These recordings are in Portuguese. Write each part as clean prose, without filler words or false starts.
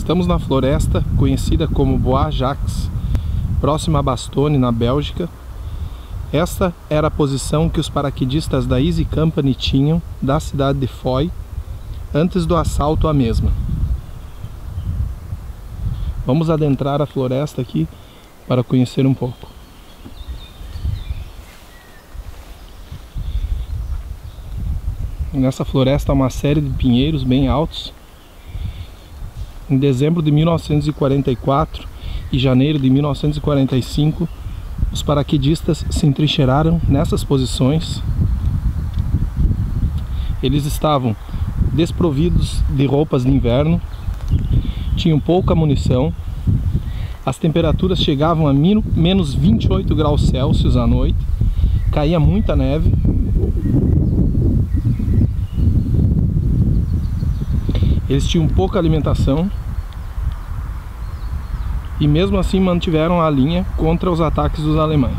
Estamos na floresta conhecida como Bois Jacques, próxima a Bastogne, na Bélgica. Esta era a posição que os paraquedistas da Easy Company tinham da cidade de Foy antes do assalto à mesma. Vamos adentrar a floresta aqui para conhecer um pouco. Nessa floresta há uma série de pinheiros bem altos. Em dezembro de 1944 e janeiro de 1945, os paraquedistas se entrincheiraram nessas posições. Eles estavam desprovidos de roupas de inverno, tinham pouca munição, as temperaturas chegavam a menos 28 graus Celsius à noite, caía muita neve. Eles tinham pouca alimentação e mesmo assim mantiveram a linha contra os ataques dos alemães.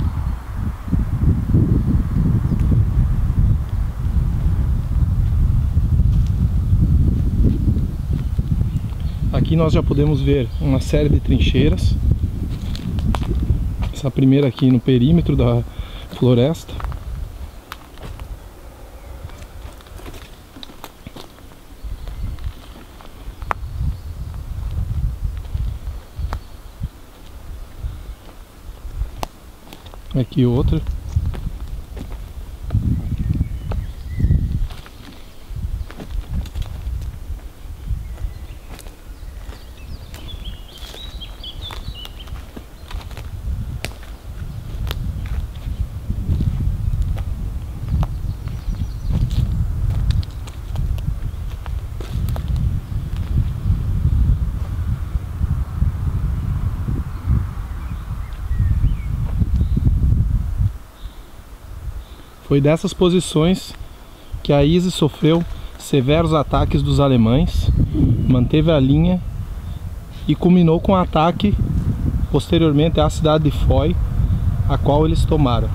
Aqui nós já podemos ver uma série de trincheiras. Essa primeira aqui no perímetro da floresta. Aqui outra. Foi dessas posições que a Easy sofreu severos ataques dos alemães, manteve a linha e culminou com o ataque posteriormente à cidade de Foy, a qual eles tomaram.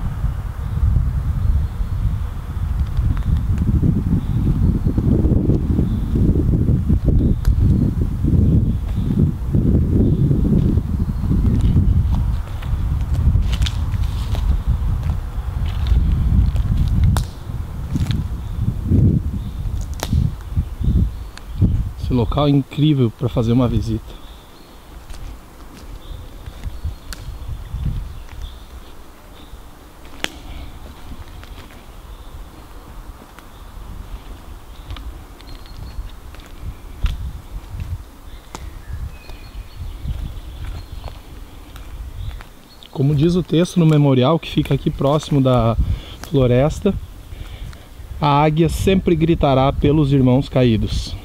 Esse local é incrível para fazer uma visita. Como diz o texto no memorial que fica aqui próximo da floresta, a águia sempre gritará pelos irmãos caídos.